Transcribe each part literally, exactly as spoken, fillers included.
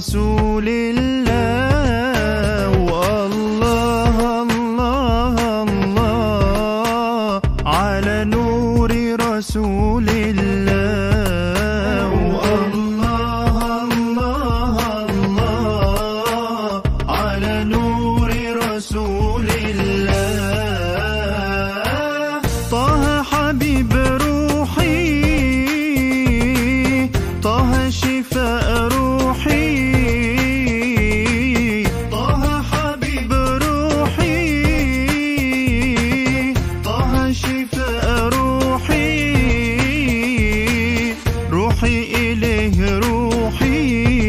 رسول الله والله الله الله على نور رسول الله والله الله الله على نور رسول الله طه حبيب روحي طه شفاء روحي طه حبيب روحي طه شفاء روحي روحي إليه روحي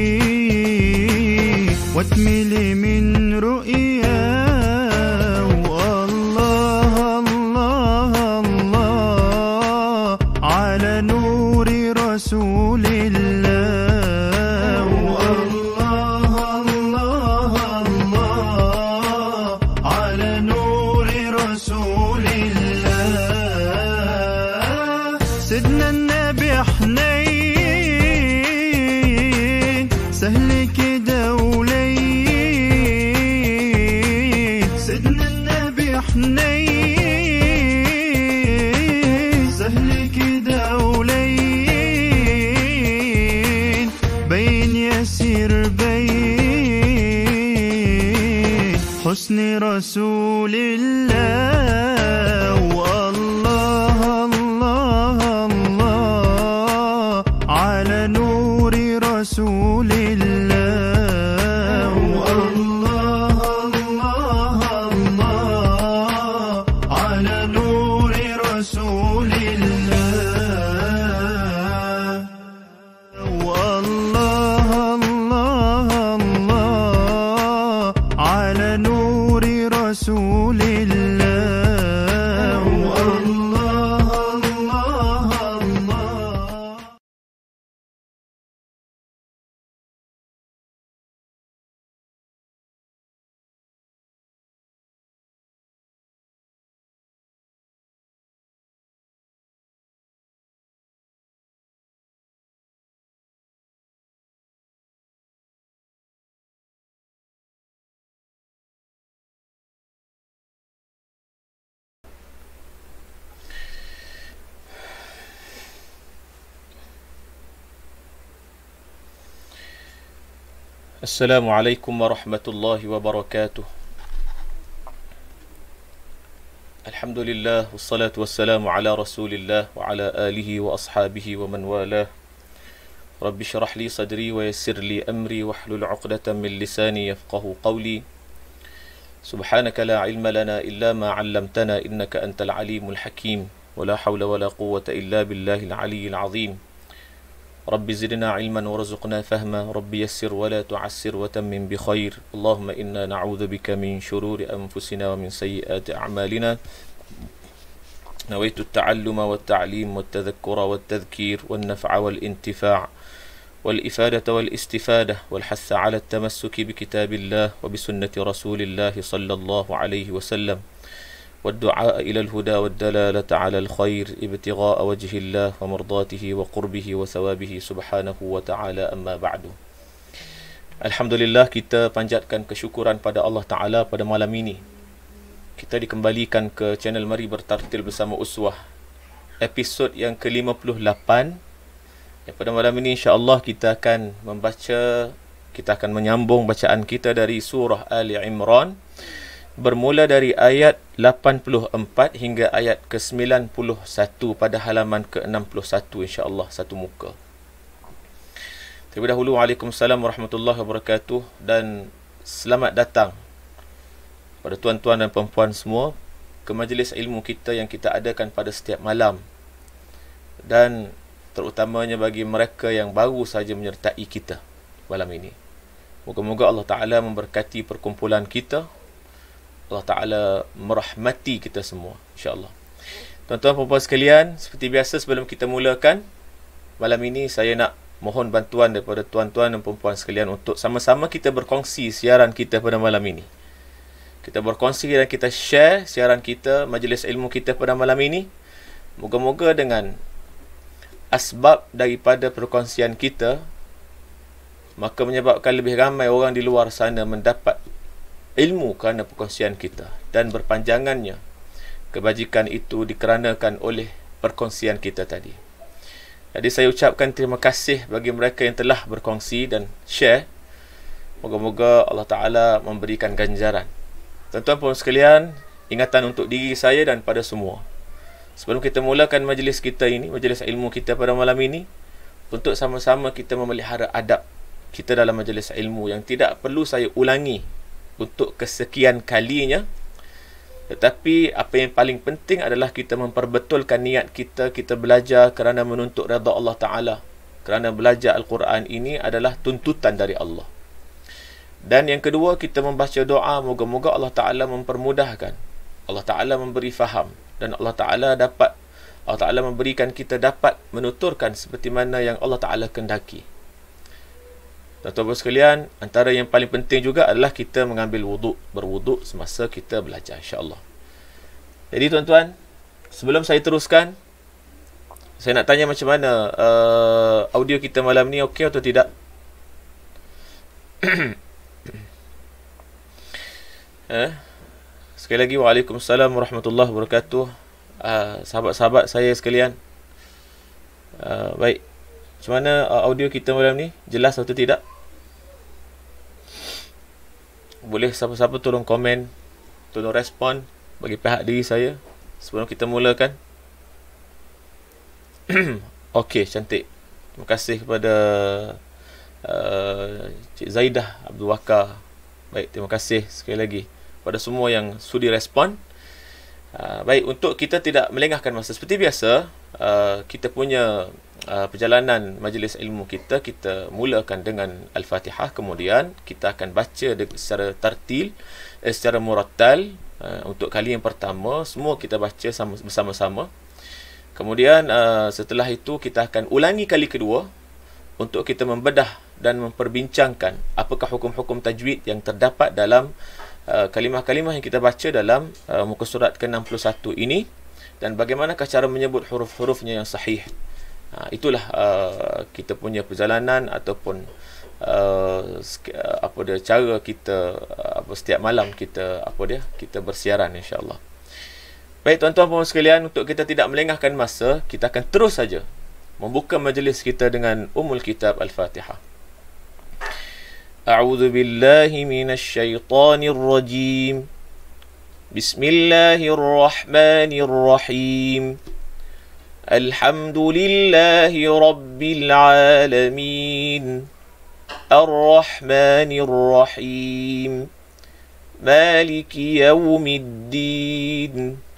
واتملي من رؤياه والله الله الله على نور رسول الله والله الله الله على نور رسول الله سيدنا النبي حنين سهل كده ولين سيدنا النبي حنين سهل كده ولين بين يسير بين حسن رسول الله والله الله الله على نور رسول الله والله الله الله على نور رسول الله والله الله الله على نور رسول الله والله الله الله السلام عليكم ورحمة الله وبركاته. الحمد لله والصلاة والسلام على رسول الله وعلى آله وأصحابه ومن والاه. رب اشرح لي صدري ويسر لي أمري واحلل عقدة من لساني يفقه قولي. سبحانك لا علم لنا إلا ما علمتنا إنك أنت العليم الحكيم ولا حول ولا قوة إلا بالله العلي العظيم. رب زدنا علما ورزقنا فهما رب يسر ولا تعسر وتمم بخير. اللهم إنا نعوذ بك من شرور أنفسنا ومن سيئات أعمالنا. نويت التعلم والتعليم والتذكر والتذكير والنفع والانتفاع والإفادة والاستفادة والحث على التمسك بكتاب الله وبسنة رسول الله صلى الله عليه وسلم والدعاء إلى الهدى والدلالة على الخير ابتغاء وجه الله ومرضاته وقربه وثوابه سبحانه وتعالى أما بعد. Alhamdulillah, kita panjatkan kesyukuran pada Allah Ta'ala pada malam ini. Kita dikembalikan ke channel Mari Bertartil Bersama Uswah, episod yang ke lima puluh lapan. Dan pada malam ini insya-Allah kita akan membaca, kita akan menyambung bacaan kita dari surah Ali Imran, bermula dari ayat lapan puluh empat hingga ayat ke sembilan puluh satu pada halaman ke enam puluh satu insya-Allah, satu muka. Terlebih dahulu, Waalaikumsalam warahmatullahi wabarakatuh dan selamat datang pada tuan-tuan dan puan-puan semua ke majlis ilmu kita yang kita adakan pada setiap malam, dan terutamanya bagi mereka yang baru saja menyertai kita malam ini. Moga-moga Allah Ta'ala memberkati perkumpulan kita, Allah Ta'ala merahmati kita semua, insya-Allah. Tuan-tuan dan puan sekalian, seperti biasa sebelum kita mulakan malam ini, saya nak mohon bantuan daripada tuan-tuan dan puan sekalian untuk sama-sama kita berkongsi siaran kita pada malam ini. Kita berkongsi dan kita share siaran kita, majlis ilmu kita pada malam ini. Moga-moga dengan asbab daripada perkongsian kita, maka menyebabkan lebih ramai orang di luar sana mendapat ilmu kerana perkongsian kita, dan berpanjangannya kebajikan itu dikarenakan oleh perkongsian kita tadi. Jadi saya ucapkan terima kasih bagi mereka yang telah berkongsi dan share. Moga-moga Allah Ta'ala memberikan ganjaran. Tuan-tuan puan sekalian, ingatan untuk diri saya dan pada semua. Sebelum kita mulakan majlis kita ini, majlis ilmu kita pada malam ini, untuk sama-sama kita memelihara adab kita dalam majlis ilmu yang tidak perlu saya ulangi untuk kesekian kalinya. Tetapi apa yang paling penting adalah kita memperbetulkan niat kita. Kita belajar kerana menuntut redha Allah Ta'ala. Kerana belajar Al-Quran ini adalah tuntutan dari Allah. Dan yang kedua, kita membaca doa, moga-moga Allah Ta'ala mempermudahkan, Allah Ta'ala memberi faham, dan Allah Ta'ala dapat Allah Ta'ala memberikan kita dapat menuturkan seperti mana yang Allah Ta'ala kendaki. Tuan-tuan sekalian, antara yang paling penting juga adalah kita mengambil wuduk, berwuduk semasa kita belajar, insya-Allah. Jadi tuan-tuan, sebelum saya teruskan, saya nak tanya macam mana uh, audio kita malam ni, okey atau tidak? eh? Sekali lagi, Waalaikumsalam warahmatullahi wabarakatuh. Uh, sahabat-sahabat saya sekalian, uh, baik, macam mana uh, audio kita malam ni? Jelas atau tidak? Boleh siapa-siapa tolong komen, tolong respon bagi pihak diri saya sebelum kita mulakan. Okey, cantik. Terima kasih kepada uh, Cik Zaidah Abdul Wakar. Baik, terima kasih sekali lagi kepada semua yang sudi respon. Uh, baik, untuk kita tidak melengahkan masa, seperti biasa, uh, kita punya uh, perjalanan majlis ilmu kita, kita mulakan dengan Al-Fatihah, kemudian kita akan baca secara tartil, eh, secara murattal. Uh, untuk kali yang pertama, semua kita baca sama, bersama-sama. Kemudian uh, setelah itu kita akan ulangi kali kedua untuk kita membedah dan memperbincangkan apakah hukum-hukum tajwid yang terdapat dalam Uh, kalimah-kalimah yang kita baca dalam uh, muka surat ke enam puluh satu ini, dan bagaimanakah cara menyebut huruf-hurufnya yang sahih. Uh, itulah uh, kita punya perjalanan ataupun uh, apa dia cara kita uh, apa setiap malam kita apa dia kita bersiaran, insya-Allah. Baik tuan-tuan puan sekalian, untuk kita tidak melengahkan masa, kita akan terus saja membuka majlis kita dengan Ummul Kitab Al-Fatihah. أعوذ بالله من الشيطان الرجيم بسم الله الرحمن الرحيم الحمد لله رب العالمين الرحمن الرحيم مالك يوم الدين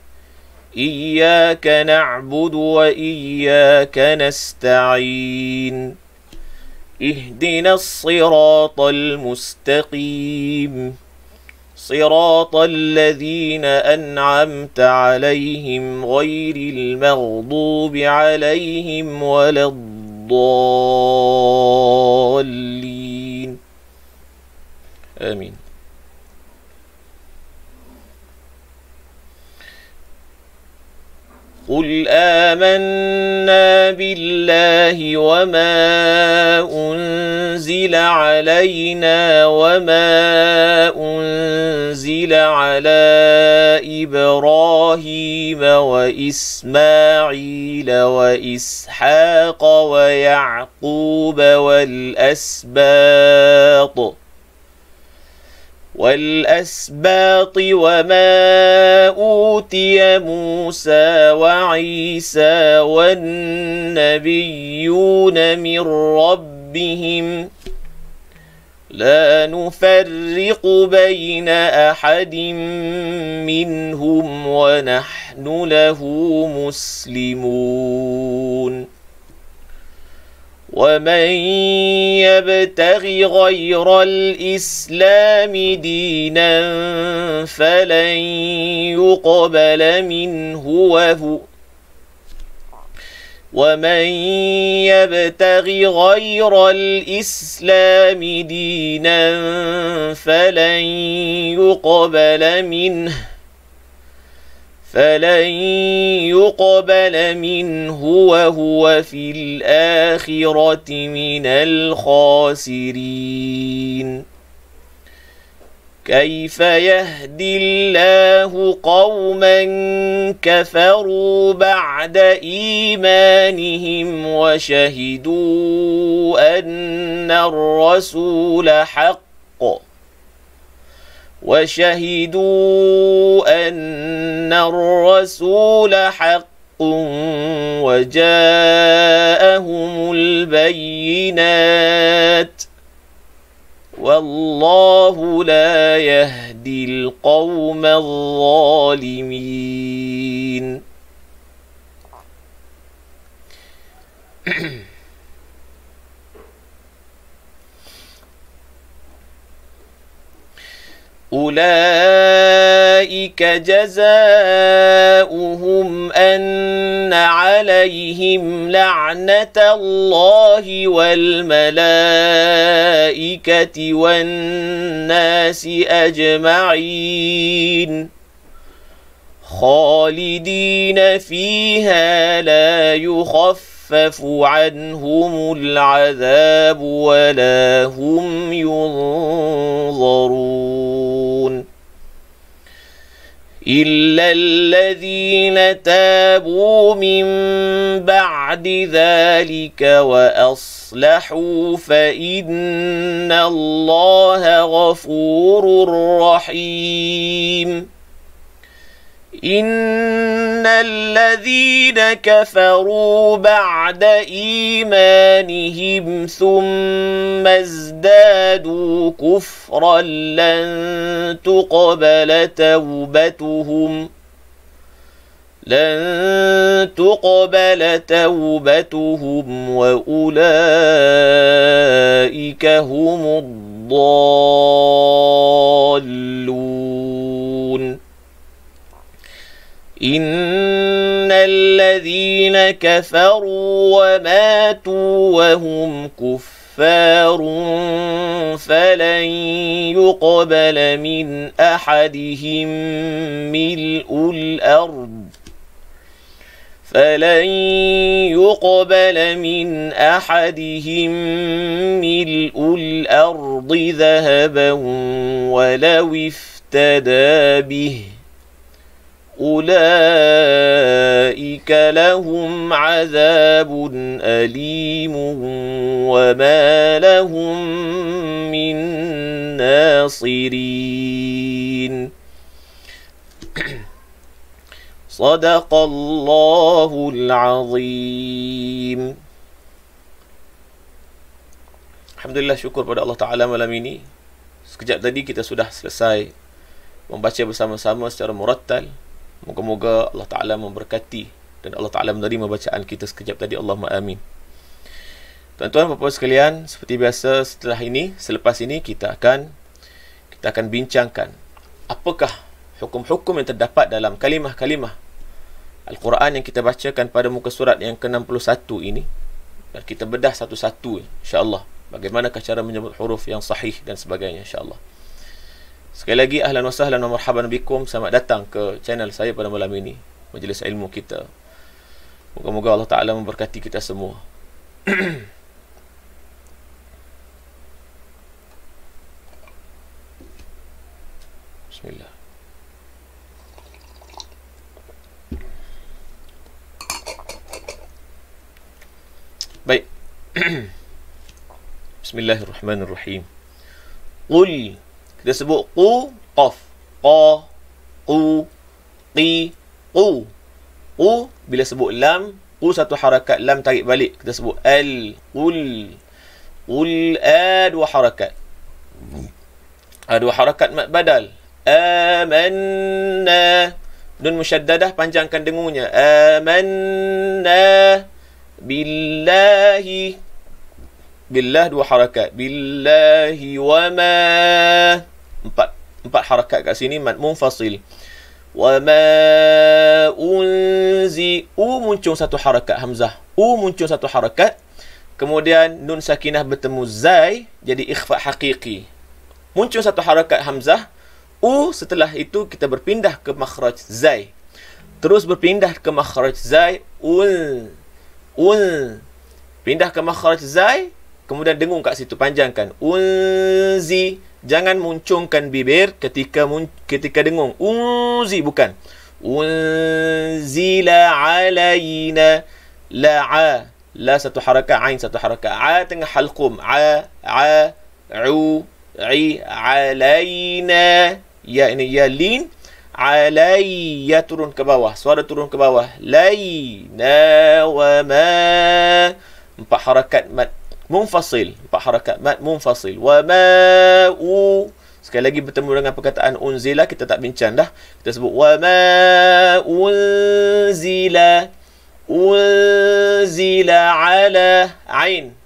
إياك نعبد وإياك نستعين اهدنا الصراط المستقيم صراط الذين أنعمت عليهم غير المغضوب عليهم ولا الضالين آمين. قل آمنا بالله وما أنزل علينا وما أنزل على إبراهيم وإسماعيل وإسحاق ويعقوب والأسباط والأسباط وما أوتي موسى وعيسى والنبيون من ربهم لا نفرق بين أحد منهم ونحن له مسلمون ومن يبتغ غير الإسلام دينا فلن يقبل منه وهو ومن يبتغ غير الإسلام دينا فلن يقبل منه فلن يقبل منه وهو في الآخرة من الخاسرين كيف يهدي الله قوما كفروا بعد إيمانهم وشهدوا أن الرسول حق وشهدوا أن الرسول حق وجاءهم البينات والله لا يهدي القوم الظالمين. أولئك جزاؤهم أن عليهم لعنة الله والملائكة والناس أجمعين خالدين فيها لا يخفف عنهم العذاب ولا هم ينظرون إلا الذين تابوا من بعد ذلك وأصلحوا فإن الله غفور رحيم إن الذين كفروا بعد إيمانهم ثم ازدادوا كفرا لن تقبل توبتهم لن تقبل توبتهم وأولئك هم الضالون إن الذين كفروا وماتوا وهم كفار فلن يقبل من أحدهم ملء الأرض فلن يقبل من أحدهم ملء الأرض ذهبا ولو افتدى به أولئك لهم عذاب أليم وما لهم من ناصرين صدق الله العظيم. Alhamdulillah, syukur pada Allah Ta'ala malam ini. Sekejap tadi kita sudah selesai membaca bersama-sama secara murattal. Moga-moga Allah Ta'ala memberkati dan Allah Ta'ala menerima bacaan kita sekejap tadi. Allahumma amin. Tuan-tuan, puan-puan sekalian, seperti biasa setelah ini, selepas ini kita akan kita akan bincangkan apakah hukum-hukum yang terdapat dalam kalimah-kalimah Al-Quran yang kita bacakan pada muka surat yang ke enam puluh satu ini, dan kita bedah satu-satu insya-Allah bagaimanakah cara menyebut huruf yang sahih dan sebagainya insya-Allah. Sekali lagi ahlan wa sahlan wa marhaban bikum, selamat datang ke channel saya pada malam ini, majlis ilmu kita. Moga-moga Allah Ta'ala memberkati kita semua. Bismillah. Baik. Bismillahirrahmanirrahim. Qul, kita sebut qu, qaf, qa, qu, qi, qu. Qu bila sebut lam, qu satu harakat, lam tarik balik, kita sebut al, qul. Qul a dua harakat. A dua harakat mad badal. Amanna, nun musyaddadah panjangkan dengunya. Amanna billahi, billah dua harakat, billahi wa ma, empat empat harakat kat sini, mad munfasil. Wa ma unzi, u muncul satu harakat hamzah, u muncul satu harakat, kemudian nun sakinah bertemu zai jadi ikhfa haqiqi, muncul satu harakat hamzah. U setelah itu kita berpindah ke makhraj zai. terus berpindah ke makhraj zai, ul, ul, pindah ke makhraj zai, kemudian dengung kat situ, panjangkan, unzi, jangan muncungkan bibir ketika mun, ketika dengung, unzi, bukan, unzila alaina, la a, la satu harakat, ain satu harakat, a tengah halqum, a, a, u, i, alaina, ya ini ya lin, alayya turun ke bawah, suara turun ke bawah, layna wa ma, empat harakat mad munfasil, empat harakat mad munfasil, wa ma u, sekali lagi bertemu dengan perkataan unzila, kita tak bincang dah, kita sebut wa ma unzila, unzila ala ain,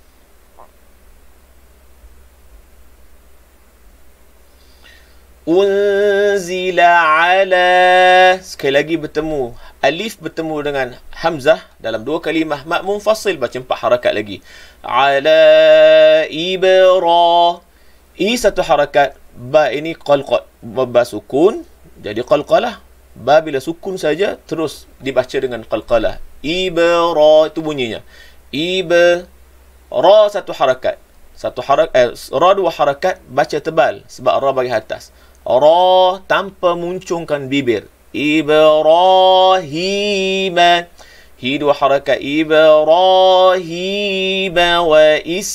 unzila ala, sekali lagi bertemu alif bertemu dengan hamzah dalam dua kalimah mat munfasil, baca empat harakat lagi, ala ibra, i satu harakat, ba ini qalqal, ba sukun jadi qalqalah, ba bila sukun saja terus dibaca dengan qalqalah, ibra itu bunyinya, ibra satu harakat, satu harakat, eh, ra dua harakat, baca tebal sebab ra bagi atas, ra tanpa muncungkan bibir, Ibrahima, hi dua harakat, Ibrahima wa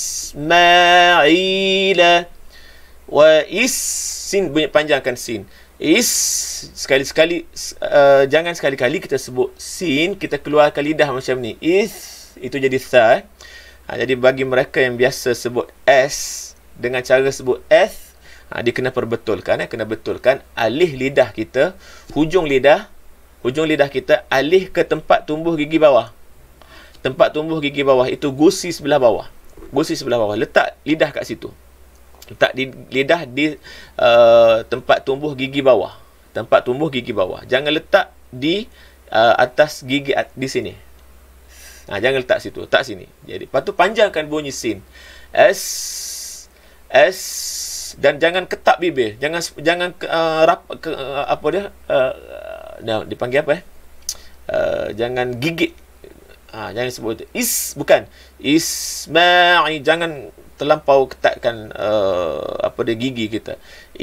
Ismaila, wa is, sin panjangkan sin, is, sekali-sekali uh, jangan sekali-kali kita sebut sin kita keluarkan lidah macam ni, is itu jadi tha, ha, jadi bagi mereka yang biasa sebut s dengan cara sebut s, ha, dia kena perbetulkan, eh? kena betulkan alih lidah kita, hujung lidah, hujung lidah kita alih ke tempat tumbuh gigi bawah. Tempat tumbuh gigi bawah itu gusi sebelah bawah. Gusi sebelah bawah. Letak lidah kat situ. Letak di, lidah di uh, tempat tumbuh gigi bawah. Tempat tumbuh gigi bawah. Jangan letak di uh, atas gigi at, di sini. Ha, jangan letak situ. Letak sini. Jadi, lepas tu panjangkan bunyi sin. S, S, dan jangan ketak bibir, jangan jangan uh, rap ke, uh, apa dia uh, uh, dipanggil apa eh uh, jangan gigit, uh, jangan sebut itu. Is, bukan Isma'i, jangan terlampau ketatkan uh, apa dia gigi kita.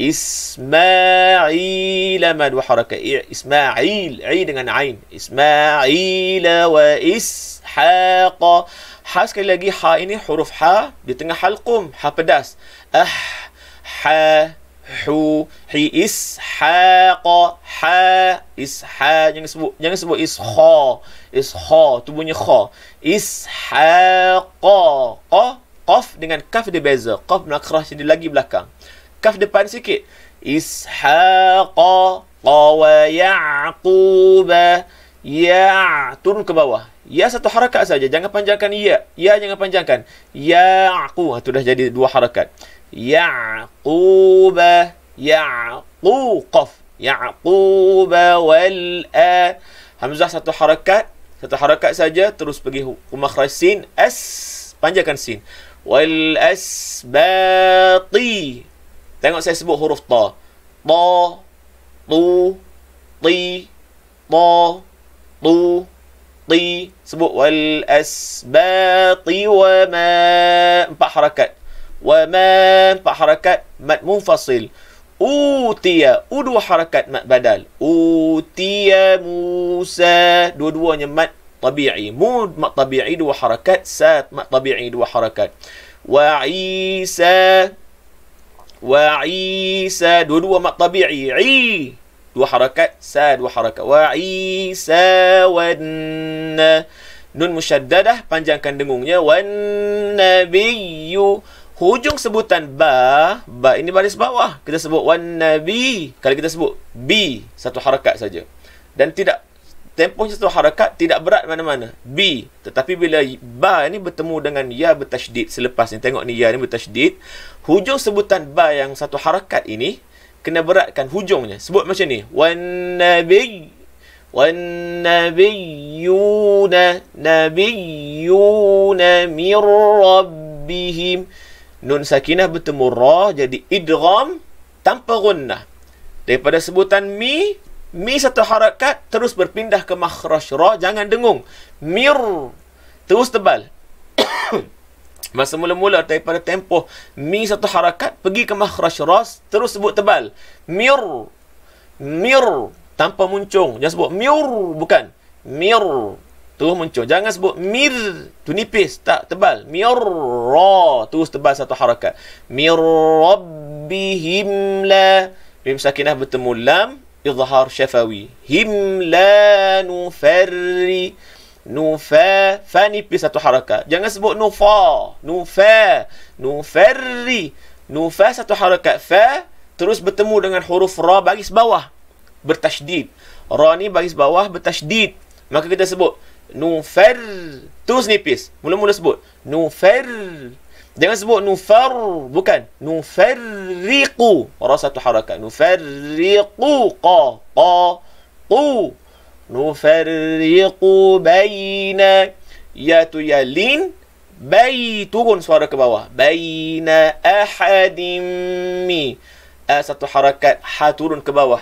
Isma'il ma dua harakat, Isma'il, i dengan ain, Isma'il wa Ishaq, ha sekali lagi, ha ini huruf ha di tengah halqum, ha pedas, ah, ha, hu, hi, ishaq, ha, ishaq, jangan sebut, jangan sebut isha, isha, tu bunyi kha, ishaq, qa, qaf dengan kaf dia beza, qaf nakrah jadi lagi belakang, kaf depan sikit, ishaq, qa wa ya'qub, ya, turun ke bawah, ya satu harakat saja, jangan panjangkan ya, ya jangan panjangkan, ya'qu, itu dah jadi dua harakat, Ya'qub, Ya'qu, qaf, Ya'qub wal a, hamzah satu harakat, satu harakat saja, terus pergi ke makhraj sin, as, panjangkan sin, wal asbati, tengok saya sebut huruf ta, ta, tu, ti, ta, tu, ti, sebut wal asbati wa ma, empat harakat, wa ma, empat harakat mad munfasil, utiya, u dua harakat mad badal, utiya Musa, dua-duanya mad tabi'i, mud mad tabi'i dua harakat, sat mad tabi'i dua harakat, wa Isa, wa Isa, dua-dua mad tabi'i, i dua harakat, sa dua harakat, wa Isa wan, nun musyaddadah, panjangkan dengungnya, wan nabiyyu, hujung sebutan ba, ba ini baris bawah, kita sebut wan nabi, kalau kita sebut bi, satu harakat saja, dan tidak, tempohnya satu harakat, tidak berat mana-mana, bi, tetapi bila ba ini bertemu dengan ya bertasydid, selepas ni tengok ni ya ni bertasydid, hujung sebutan ba yang satu harakat ini kena beratkan hujungnya, sebut macam ni, wan nabi, wan nabiyyuna, nabiyyuna mir rabbihim, nun sakinah bertemu ra, jadi idgham tanpa gunnah. Daripada sebutan mi Mi satu harakat terus berpindah ke makhraj ra, jangan dengung. Mir terus tebal. Masa mula-mula daripada tempoh mi satu harakat pergi ke makhraj ra, terus sebut tebal. Mir. Mir tanpa muncung. Jangan sebut mir, bukan. Mir terus muncul. Jangan sebut mir, tu nipis, tak tebal. Mir ra terus tebal satu harakat. Mir rabbihim la, mim sakinah bertemu lam, izhar syafawi. Him la nufarri, nufa, fa nipis satu harakat. Jangan sebut nufa, nufa, nufarri, nufa satu harakat. Fa terus bertemu dengan huruf ra baris bawah, bertasydid. Ra ni baris bawah bertasydid. Maka kita sebut nufar, terus nipis. Mula-mula sebut nufar. Jangan sebut nufar, bukan. Nufarriqu, ra satu harakat. Nufarriqu, qa, qa, qu. Nufarriqu baina, ya tu ya lin, bay turun suara ke bawah. Baina ahadim mi, a satu harakat, ha turun ke bawah.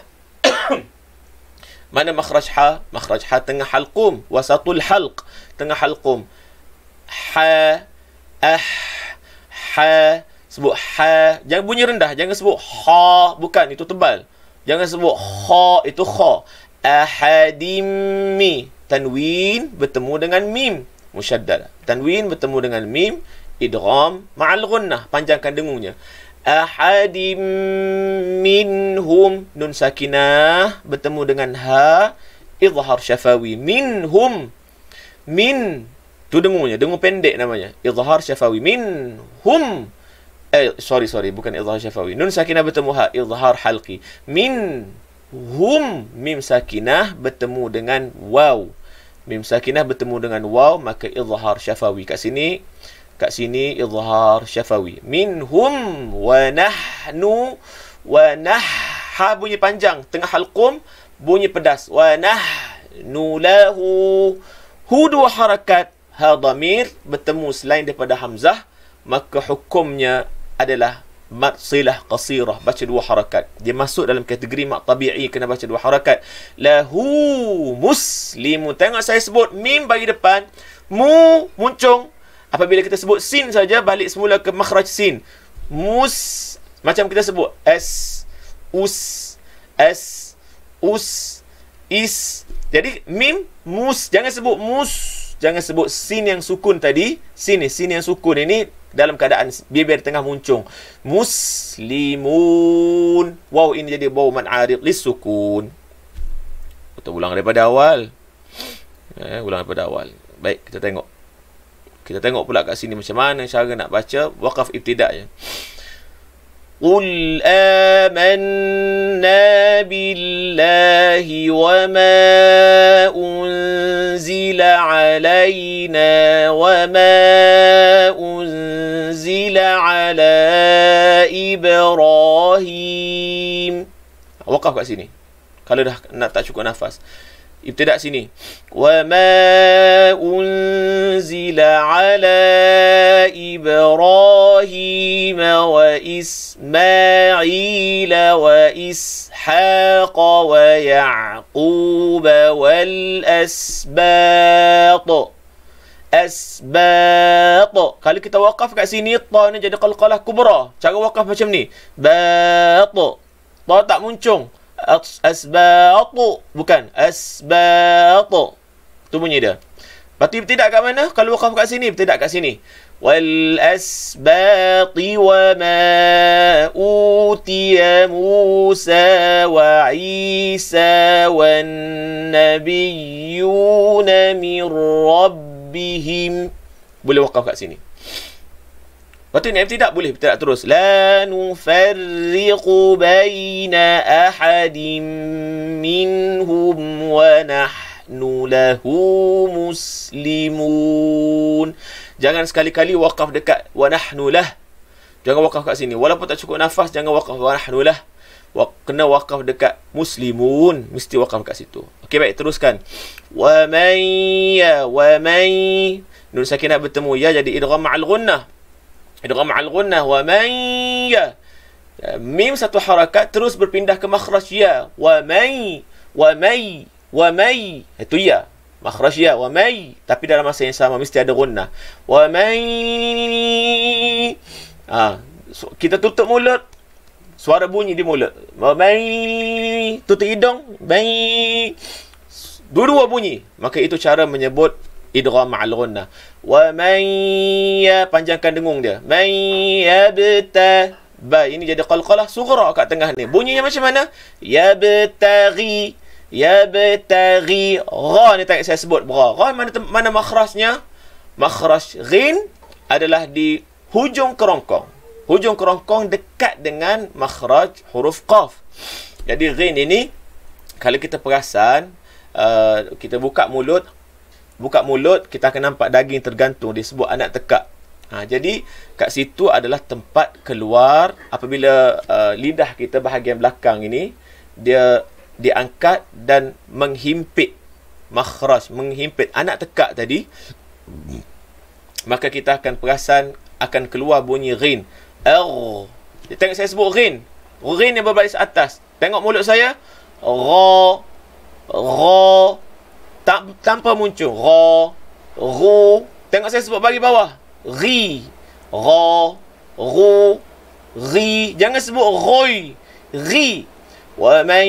Mana makhraj ha? Makhraj ha tengah halqum, wasatul halq, tengah halqum. Ha, ah, ha, sebut ha, jangan bunyi rendah, jangan sebut ha, bukan, itu tebal. Jangan sebut ha, itu kha. Ahadim mi, tanwin bertemu dengan mim, musyaddad. Tanwin bertemu dengan mim, idgham ma'al ghunnah, panjangkan dengungnya. Ahadim minhum, nun sakinah bertemu dengan ha, izhar syafawi. Minhum, min tu dengungnya, dengung pendek namanya, izhar syafawi. Minhum, eh sorry sorry bukan izhar syafawi, nun sakinah bertemu ha, izhar halqi. Minhum, mim sakinah bertemu dengan waw, mim sakinah bertemu dengan waw, maka izhar syafawi. Kat sini Kat sini izhar syafawi. Minhum wa nahnu, wa nah, ha bunyi panjang, tengah halqum bunyi pedas. Wa nahnu lahu, hu dua harakat, ha dhamir bertemu selain daripada hamzah, maka hukumnya adalah mad silah qasirah, baca dua harakat. Dia masuk dalam kategori mad tabi'i, kena baca dua harakat. Lahu muslimun. Tengok saya sebut mim bagi depan, mu muncung. Apabila kita sebut sin saja, balik semula ke makhraj sin. Mus, macam kita sebut s, us, s, us, is. Jadi mim, mus, jangan sebut mus, jangan sebut sin yang sukun tadi. Sin ni, sin yang sukun ini dalam keadaan bibir tengah muncung. Muslimun. Wow, ini jadi waw man arid lis sukun. Kita ulang daripada awal. Eh, ulang daripada awal. Baik, kita tengok. Kita tengok pula kat sini macam mana cara nak baca waqaf ibtida'nya. Qul amanna billahi wa ma unzila alayna wa ma unzila ala Ibrahim. Waqaf kat sini. Kalau dah nak tak cukup nafas. Ibtidak sini. Wa ma unzila ala Ibrahim wa Ismail wa Ishaq wa Ya'qub wal asbat. Asbat. Kalau kita wakaf kat sini, ta ni jadi qalqalah kubra. Cara wakaf macam ni. Bat. Ta tak muncung. Asbatu, bukan asbatu. Tu bunyi dia. Lepas tu tidak kat mana? Kalau wakaf kat sini, tidak kat sini. Wal asbati wa ma utiya Musa wa Isa wan nabiyyuna min rabbihim. Boleh wakaf kat sini. Lepas tu ni tidak boleh, tidak terus. La nufarriqu baina ahadim minhum wa nahnu lahu muslimun. Jangan sekali-kali wakaf dekat wa nahnu lah. Jangan wakaf kat sini. Walaupun tak cukup nafas, jangan wakaf wa nahnu lah. Kena wakaf dekat muslimun. Mesti wakaf kat situ. Okey, baik, teruskan. Wa man ya, wa man. Nun sakinah bertemu ya, jadi idgham ma'al ghunnah. Idgham ma'al ghunnah. Wa man ya. Mim satu harakat terus berpindah ke makhraj ya. Wa man. wa may, wa may. Itu ya. Makhraj ya, wa may. Tapi dalam masa yang sama mesti ada gunnah. Wa may. Ha, so, kita tutup mulut, suara bunyi di mulut. Wa may. Tutup hidung, may. Dua-dua bunyi. Maka itu cara menyebut idgham ma'al gunnah. Wa may ya, panjangkan dengung dia. May yabta. Ba, ini jadi qalqalah sughra kat tengah ni. Bunyinya macam mana? Yabtaghi. Yabtaghi. Ra ni tak saya sebut. Ra. Ra mana, mana makhrajnya? Makhraj ghin adalah di hujung kerongkong. Hujung kerongkong dekat dengan makhraj huruf qaf. Jadi ghin ini, kalau kita perasan, uh, kita buka mulut, buka mulut, kita akan nampak daging tergantung. Disebut anak tekak. Ha, jadi kat situ adalah tempat keluar apabila uh, lidah kita bahagian belakang ini dia diangkat dan menghimpit makhraj, menghimpit anak tekak tadi, maka kita akan perasan akan keluar bunyi ghin. R. Tengok saya sebut ghin. Ghin yang berbaris atas. Tengok mulut saya. Ra. Ra. Tanpa muncul. Ra. Ru. Tengok saya sebut bagi bawah. Ri. Ra. Ru. Ri. Jangan sebut roi. Ri. Wa man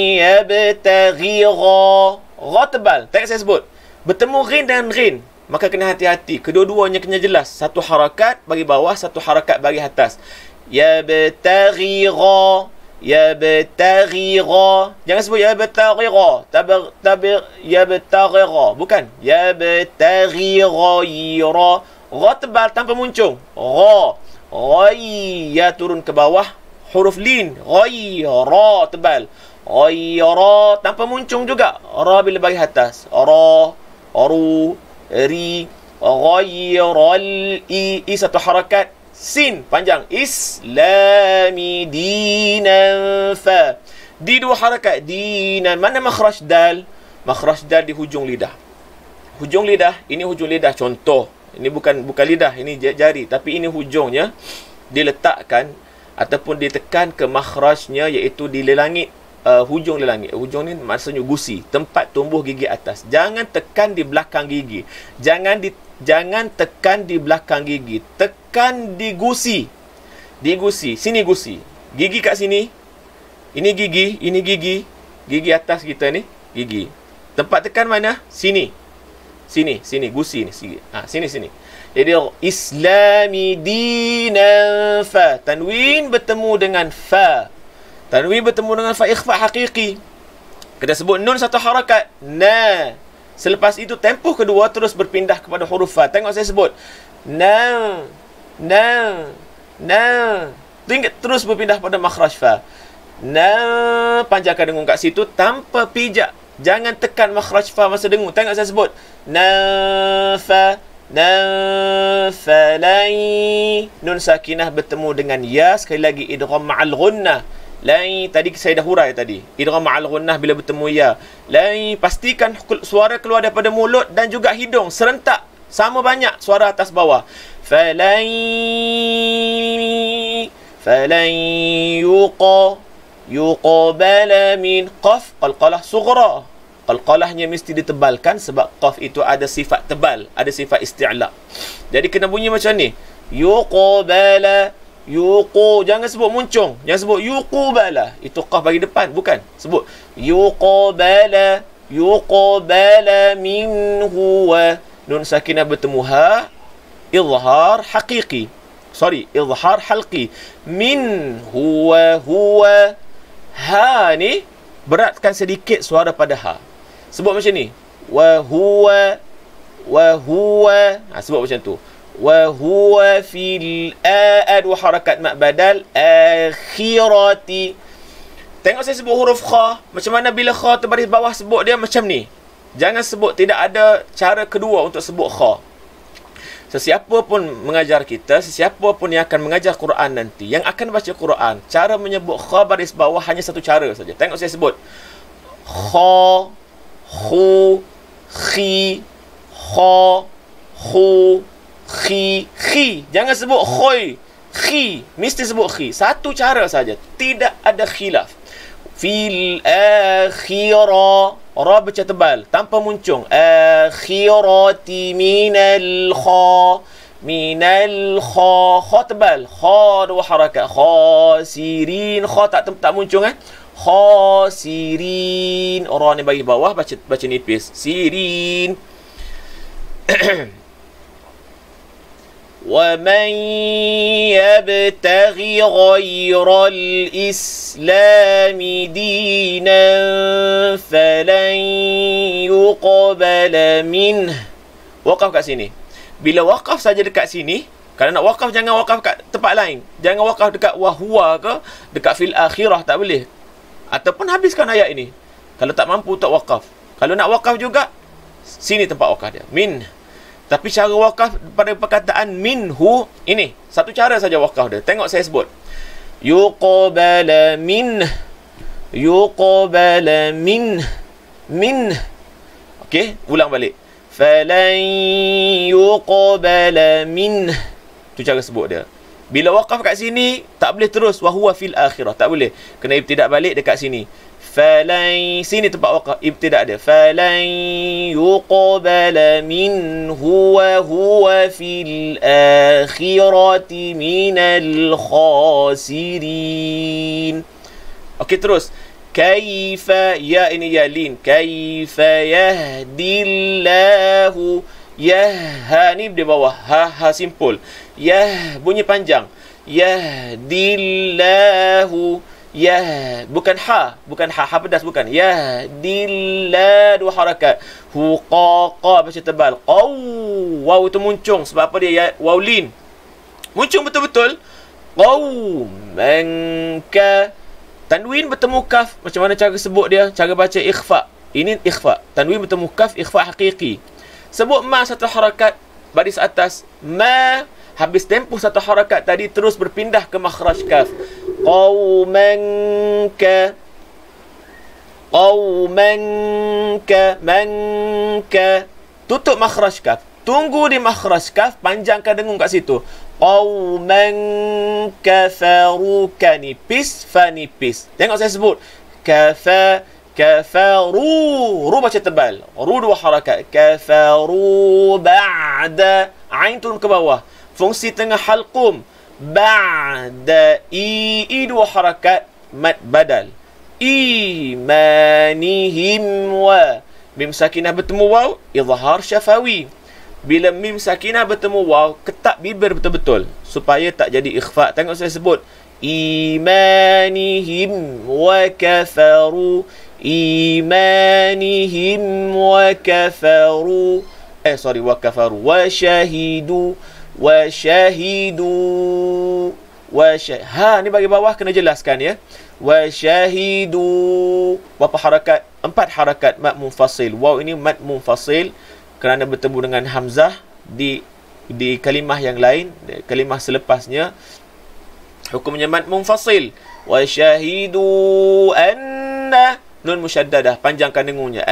yabtaghi ra. Ra tebal. Tengok saya sebut. Bertemu ghin dan ghin. Maka kena hati-hati. Kedua-duanya kena jelas. Satu harakat bagi bawah, satu harakat bagi atas. Yabtaghi ra. Yabtaghi ra. Jangan sebut yabtaghi ra. Tabir, tabir, yabtaghi ra. Bukan. Yabtaghi ra. Ra tebal tanpa muncung. Ra. Rai. Ya turun ke bawah. Huruf lin. Rai. Ra tebal. Rai. Ra. Tanpa muncung juga. Ra bila bagi atas. Ra. Aru. Ri. Ghayral. I. I satu harakat. Sin. Panjang. Islami dinan fa. Di dua harakat. Dinan. Mana makhraj dal? Makhraj dal di hujung lidah. Hujung lidah. Ini hujung lidah. Contoh. Ini bukan bukan lidah, ini jari, tapi ini hujungnya diletakkan ataupun ditekan ke makhrajnya, iaitu di lelangit, uh, hujung lelangit. Hujung ni maksudnya gusi, tempat tumbuh gigi atas. Jangan tekan di belakang gigi. Jangan di jangan tekan di belakang gigi. Tekan di gusi. Di gusi. Sini gusi. Gigi kat sini. Ini gigi, ini gigi. Gigi atas kita ni, gigi. Tempat tekan mana? Sini. Sini, sini, gusi ni. Sini, ha, sini, sini. Jadi, Islami dinan fa. Tanwin bertemu dengan fa. Tanwin bertemu dengan fa ikhfa hakiki. Kita sebut nun satu harakat. Na. Selepas itu, tempoh kedua terus berpindah kepada huruf fa. Tengok saya sebut. Na. Na. Na. Tingkat terus berpindah pada makhraj fa. Na. Panjangkan dengung kat situ tanpa pijak. Jangan tekan makhraj fa masa dengung. Tengok saya sebut. Nafa. Nafalai. Nun sakinah bertemu dengan ya. Sekali lagi idgham ma'al gunnah. Lai. Tadi saya dah hurai tadi. Idgham ma'al gunnah bila bertemu ya. Lai. Pastikan suara keluar daripada mulut dan juga hidung. Serentak. Sama banyak suara atas bawah. Falai. Falai yuqa. Yuqabala min qaf. Qalqalah sughra. Qalqalahnya mesti ditebalkan sebab qaf itu ada sifat tebal, ada sifat isti'la. Jadi kena bunyi macam ni. Yuqabala. Yuqu. Jangan sebut muncung. Jangan sebut yuqubala. Itu qaf bagi depan. Bukan. Sebut yuqabala. Yuqabala minhu wa. Nun sakinah bertemu ha. Izhar haqiqi. Sorry. Izhar halqi. Min huwa huwa. Ha ni beratkan sedikit suara pada ha. Sebut macam ni. Wa huwa wa huwa. Ha, sebut macam tu. Wa huwa fil aad wa harakat mak badal akhirati. Tengok saya sebut huruf kha. Macam mana bila kha terbaris bawah sebut dia macam ni. Jangan sebut, tidak ada cara kedua untuk sebut kha. Sesiapa pun mengajar kita, sesiapa pun yang akan mengajar Quran nanti, yang akan baca Quran, cara menyebut kha baris bawah hanya satu cara saja. Tengok saya sebut. Kha, khu, khi, kha, khu, khi, khi. Jangan sebut khoi, khi. Mesti sebut khi. Satu cara saja. Tidak ada khilaf. Fil akhira. Ra baca tebal tanpa muncung. Akhirati minal kha. Minal kha. Kha tebal. Kha dua harakat. Khasirin. Kha tak tak muncung eh. Khasirin. Ra ni bagi bawah, baca baca nipis. Sirin. وَمَنْ يَبْتَغِ غَيْرَ الْإِسْلَامِ دِينًا فَلَنْ يُقْبَلَ مِنْهُ. Wakaf kat sini. Bila wakaf saja dekat sini, kalau nak wakaf jangan wakaf kat tempat lain. Jangan wakaf dekat wahwa ke, dekat fil akhirah, tak boleh. Ataupun habiskan ayat ini. Kalau tak mampu tak wakaf. Kalau nak wakaf juga, sini tempat wakaf dia. Min. Tapi cara wakaf pada perkataan minhu, ini satu cara saja wakaf dia. Tengok saya sebut. Yuqbala min. Yuqbala min. Min. Okey, ulang balik. Falan yuqbala min. Itu cara sebut dia. Bila wakaf kat sini, tak boleh terus wahuwa fil akhirah. Tak boleh. Kena ibtidak balik dekat sini. Falan, sini tempat wakaf ibtidak dia. Falan yuqbala minhu wa huwa fil akhirati minal khasirin. Okey, terus. Kaifa, ya ini ya lin. Kaifa yahdillahu. Yah, ha ni di bawah. Ha, ha simpul. Yah, bunyi panjang. Yahdillahu. Ya, bukan ha, bukan ha, ha pedas bukan. Ya, dilla dua harakat. Hu qa qa baca tebal. Qaw, waw itu muncung sebab apa dia ya, waw lin. Muncung betul-betul. Qaw manka. Tanwin bertemu kaf. Macam mana cara sebut dia? Cara baca ikhfa. Ini ikhfa. Tanwin bertemu kaf, ikhfa hakiki. Sebut ma satu harakat baris atas. Ma habis tempoh satu harakat tadi terus berpindah ke makhraj kaf. Qauman ka. Qauman ka. Man ka. Tutup makhraj kaf. Tunggu di makhraj kaf, panjangkan dengung kat situ. Qauman kafaru, ka nipis, fa nipis. Tengok saya sebut. Kafa, kafaru. Ru baca tebal. Ru dua harakat. Kafaru ba'da. Ain turun ke bawah. Fungsi tengah halqum. Ba'da i, i dua harakat mad badal. Imanihim wa. Mim sakinah bertemu waw, izhar syafawi. Bila mim sakinah bertemu waw, ketak bibir betul-betul supaya tak jadi ikhfa. Tengok saya sebut. Imanihim wa kafaru. Imanihim wa kafaru. Eh sorry, wa kafaru. Wa syahidu. Wa syahidu. Wa syah... Ha, ni bagi bawah kena jelaskan ya. Wa syahidu. Berapa harakat? Empat harakat mad munfasil. Waw ini mad munfasil kerana bertemu dengan hamzah di di kalimah yang lain, kalimah selepasnya hukumnya mad munfasil. Wa syahidu anna, nun musyaddadah, panjangkan dengungnya.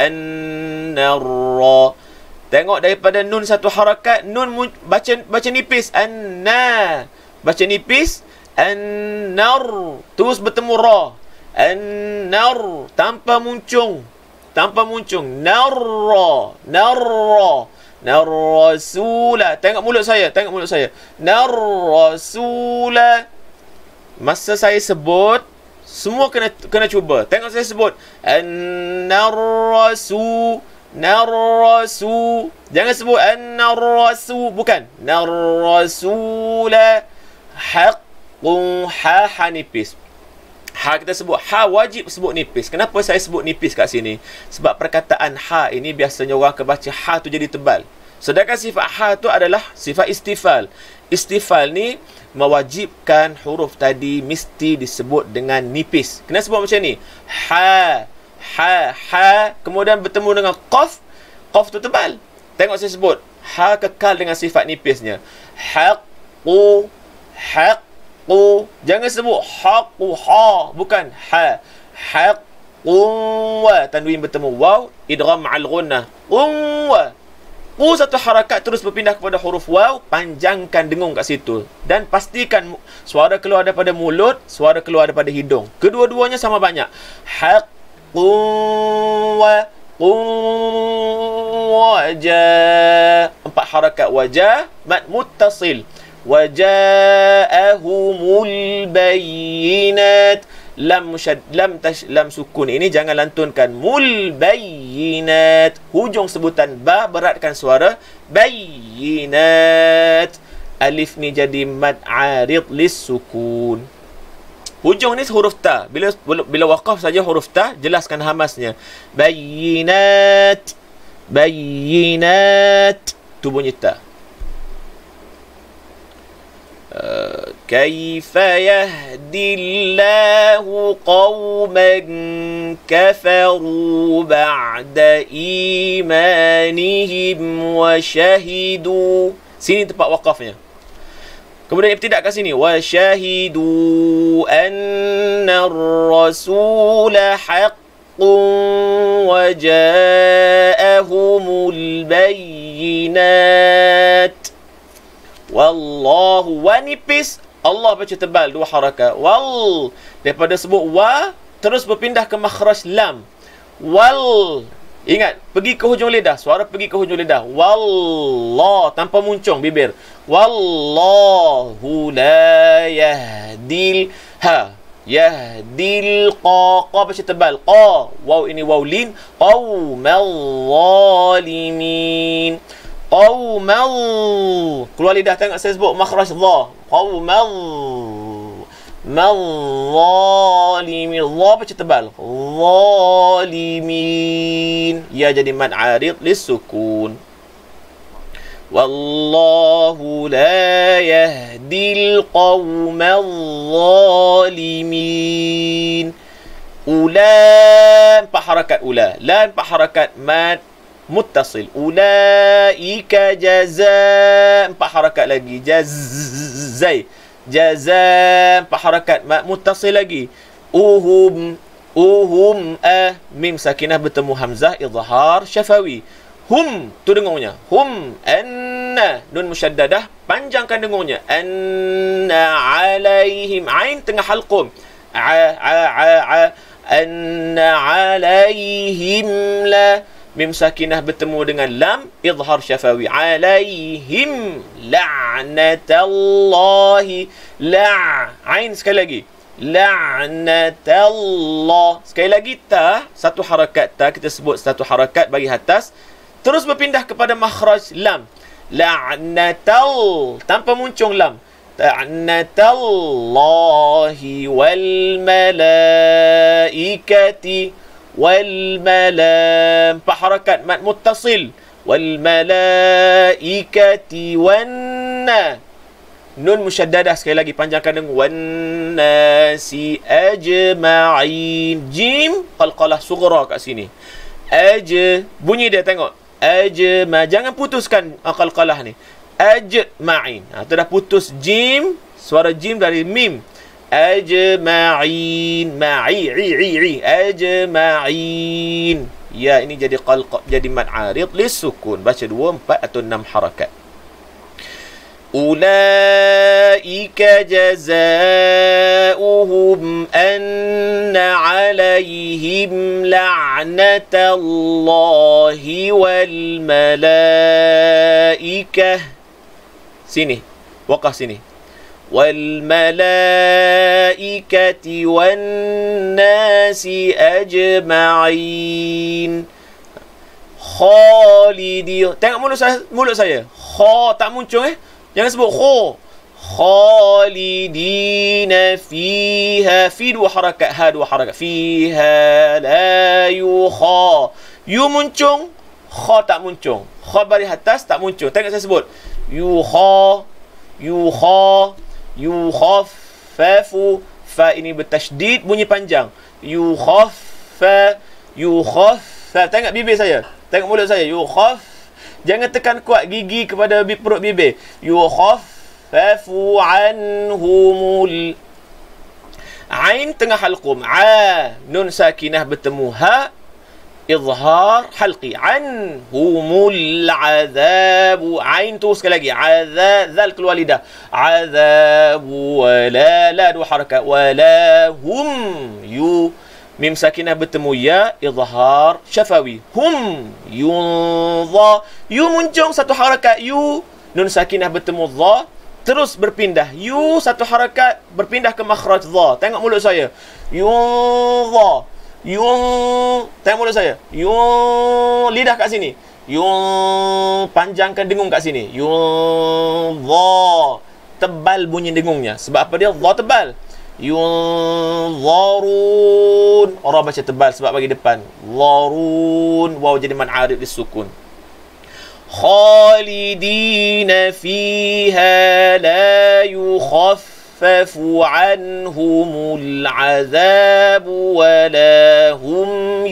Anna-ra. Tengok daripada nun satu harakat, nun baca baca nipis. Anna. Baca nipis. An-nar. Terus bertemu ra. An-nar. Tanpa muncung. Tanpa muncung. Narra. Narra. Narrasula. Tengok mulut saya. Tengok mulut saya. Narrasula. Masa saya sebut, semua kena kena cuba. Tengok saya sebut. An-narrasu. Narrasu. Jangan sebut an-narrasu. Bukan. Narrasula. Haqqun. Ha, ha nipis. Ha kita sebut. Ha wajib sebut nipis. Kenapa saya sebut nipis kat sini? Sebab perkataan ha ini biasanya orang akan baca ha tu jadi tebal. Sedangkan sifat ha tu adalah sifat istifal. Istifal ni mewajibkan huruf tadi mesti disebut dengan nipis. Kena sebut macam ni. Ha. Ha, ha, kemudian bertemu dengan qaf. Qaf tu tebal. Tengok saya sebut. Ha kekal dengan sifat nipisnya. Haqqu. Haqqu. Jangan sebut haqqu ha. Bukan ha. Haqqu wa. Tanwin bertemu waw. Idgham ma'al ghunnah. Qunwa. Qu satu harakat terus berpindah kepada huruf waw. Panjangkan dengung kat situ. Dan pastikan suara keluar daripada mulut, suara keluar daripada hidung. Kedua-duanya sama banyak. Haqq. Quwa Quwa empat harakat wajah mad muttasil. Waja'ahumul bayyinat. Lam musyad, lam tash, lam sukun ini jangan lantunkan. Mul bayyinat. Hujung sebutan ba beratkan suara. Bayyinat. Alif ni jadi mad arid lis sukun. Hujung ni huruf ta. Bila bila waqaf saja huruf ta, jelaskan hamasnya. Bayyinat. Bayyinat. Tu bunyi ta. كيف يهدي الله قوما كفروا بعد إيمانهم وشهدوا. Sini tempat waqafnya. Kemudian ibtidak kat sini. وشهدوا أن الرسول حق وجاءهم البينات. Wallahu, wa nipis, Allah baca tebal, dua harakat. Wal, daripada sebut wa, terus berpindah ke makhraj lam. Wal, ingat, pergi ke hujung lidah, suara pergi ke hujung lidah. Wallah, tanpa muncung bibir. Wallahu la yahdil ha. Yahdil qa, qa baca tebal. Qa, waw ini waw lin. Qawmal zalimin. Qawmal, keluar lidah, tengok saya sebut makhraj dha. Qawmal mal zalimin. Dha baca tebal. Zalimin. Ya jadi mad arid lis sukun. Wallahu la yahdil qawmal zalimin. Ula, empat harakat ula. La empat harakat mad muttasil. Ulaika jazaa, empat harakat lagi. Jazai, jazaa, empat harakat mat muttasil lagi. Uhum, uhum a, mim sakinah bertemu hamzah izhar syafawi. Hum, tu dengungnya. Hum anna, nun musyaddadah, panjangkan dengungnya. Anna alaihim, ain tengah halqum. A a a a anna alaihim la, mim sakinah bertemu dengan lam izhar syafawi. Alaihim la'natallahi. La, ain sekali lagi. La'natallah. Sekali lagi ta, satu harakat ta, kita sebut satu harakat bagi atas, terus berpindah kepada makhraj lam. La'natal, tanpa muncung lam. La'natallahi wal malaikati. Wal mala, empat harakat mad muttasil. Wal malaikati wanna, nun musyaddadah sekali lagi, panjangkan dengan wan nasi ajma'in. Jim qalqalah sughra kat sini. Aj, bunyi dia tengok. Ajma, jangan putuskan qalqalah ni. Ajma'in. Ha, tu dah putus jim, suara jim dari mim. Ajma'in, ma'i, i, i, i, ajma'in. Ya, ini jadi qalqa, jadi mad arid lis sukun. Baca dua, empat atau enam harakat. Ulaika jazaa'uhum anna 'alaihim la'natallahi wal malaikah. Sini, waqaf sini. والملائكة والناس أجمعين. خالدي, tengok mulut saya, mulut saya. Kha tak muncul eh. Jangan sebut kho. Khalidina fiha, fi dua harakat, ha dua harakat. Fiha la yukha. Yu muncul, kha tak muncul. Kha baris atas tak muncul. Tengok saya sebut. Yukha, yukha. Yukhaffafu, fa ini bertasydid, bunyi panjang. Yukhaffa, yukhaffa. Tengok bibir saya, tengok mulut saya. Yukhaff, jangan tekan kuat gigi kepada perut bibir. Yukhaffafu anhumul, ain tengah halqum. A, nun sakinah bertemu ha, izhar halqi. Anhumul azabu, ain tu sekali lagi. Azab, zal keluar lidah. Azabu wala, la dua harakat. Wala hum yu Mim sakinah bertemu ya, izhar syafawi. Hum yunza. Yu muncung satu harakat yu. Nun sakinah bertemu dha, terus berpindah. Yu satu harakat berpindah ke makhraj dha. Tengok mulut saya. Yunza. Yun. Tengok mulut saya. Yun. Lidah kat sini. Yun. Panjangkan dengung kat sini. Yunza. Tebal bunyi dengungnya. Sebab apa dia? Dha tebal. Yunzarun. Orang baca tebal sebab bagi depan. Zarun. Waw jadi man arif disukun. Khalidina fiha la yukhaffafu anhumul azab wa la hum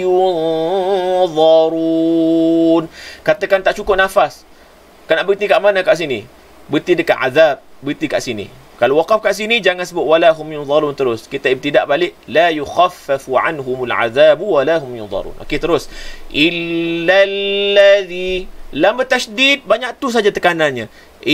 yunzarun. Katakan tak cukup nafas. Kan nak berhenti kat mana kat sini? Berhenti dekat azab. Berhenti kat sini. Kalau waqaf kat sini, jangan sebut wala hum yunzarun terus. Kita ibtidak balik. La yukhaffafu anhumul azabu wala hum yunzarun. Okey, terus. Illalladhi. Lam bertasydid, banyak tu saja tekanannya.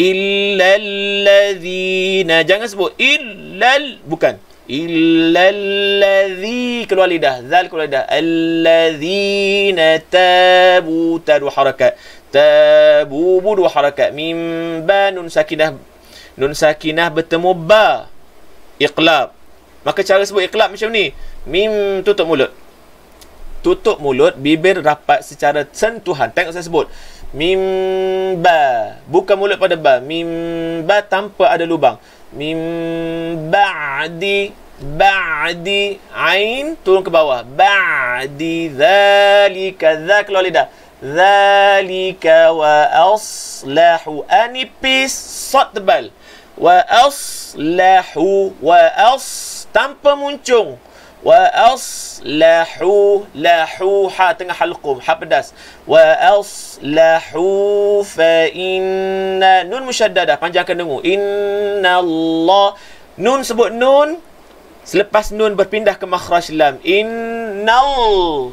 Illalladzina. Jangan sebut illal. Bukan. Illalladhi. Keluar lidah. Zal keluar lidah. Alladzina tabu. Ta dua harakat. Tabu dua harakat. Mimba nun sakinah. Nun sakinah bertemu ba. Iqlab. Maka cara sebut iqlab macam ni. Mim tutup mulut. Tutup mulut, bibir rapat secara sentuhan. Tengok saya sebut. Mim ba. Bukan mulut pada ba. Mim ba tanpa ada lubang. Mim ba'di. Ba'di. Ain turun ke bawah. Ba'di dhalika. Dha keluar lidah. Dhalika wa aslahu. Anipis. Sot tebal. Wa aslahu. Wa as. Tanpa muncung. Wa aslahu. Lahu. Ha tengah halqum. Ha pedas. Wa aslahu fa inna. Nun musyaddadah. Panjangkan dengung. Inna Allah. Nun sebut nun. Selepas nun berpindah ke makhraj lam. Innal.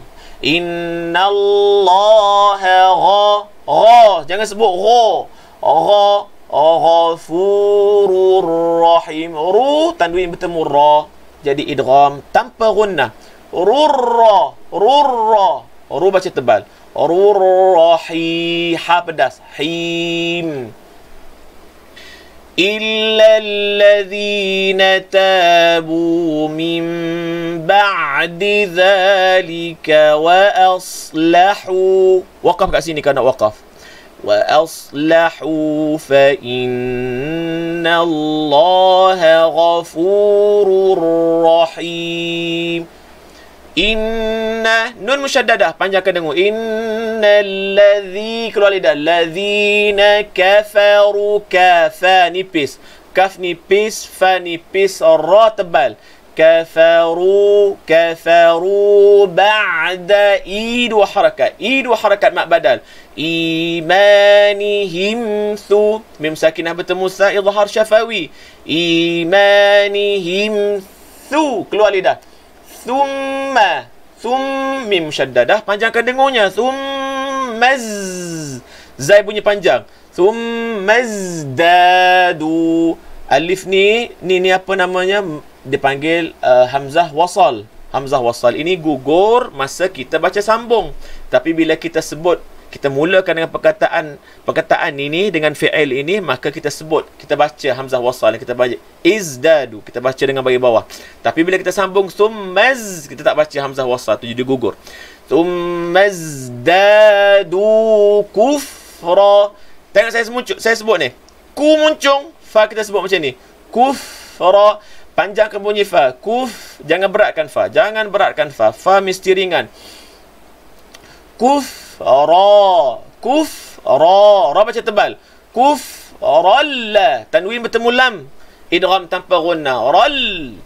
Innallaha gha. Gha. Jangan sebut gha. Gha. Ghafurur rahim. Ru tanwin bertemu ra, jadi idgham tanpa gunnah. Rurra. Rurra. Ru baca tebal. Rurrahi. Ha pedas. Him. إلا الذين تابوا من بعد ذلك وأصلحوا. وقف kat sini kan nak waqaf. وأصلحوا فإن الله غفور رحيم. Inna nun musyaddadah, panjangkan dengung. Innal ladzi, keluar lidah. Ladzina kafaru. Kafa nipis, kaf nipis, fa nipis, ra tebal. Kafaru. Kafaru ba'da i dua harakat. I dua harakat mak badal. Imanihim thu. Mim sakinah bertemu sa, izhar syafawi. Imanihim thu, keluar lidah. Thumma. Thum mim syaddadah, panjangkan dengungnya. Thummaz. Zai bunyi panjang. Thummazdadu. Alif ni, ni ni apa namanya? Dipanggil uh, hamzah wasal. Hamzah wasal ini gugur masa kita baca sambung. Tapi bila kita sebut, kita mulakan dengan perkataan perkataan ini dengan fi'il ini, maka kita sebut, kita baca hamzah wasal, kita baca izdadu, kita baca dengan bagi bawah. Tapi bila kita sambung thummaz, kita tak baca hamzah wasal, tu jadi gugur. Thummazdadu kufra. Tengok saya muncul, saya sebut ni. Ku muncung, fa kita sebut macam ni. Kufra. Panjangkan bunyi fa. Kuf, jangan beratkan fa. Jangan beratkan fa. Fa mesti ringan. Kuf ra. Kuf ra. Ra baca tebal. Kuf ralla. Tanwin bertemu lam. Idgham tanpa gunna. Ral.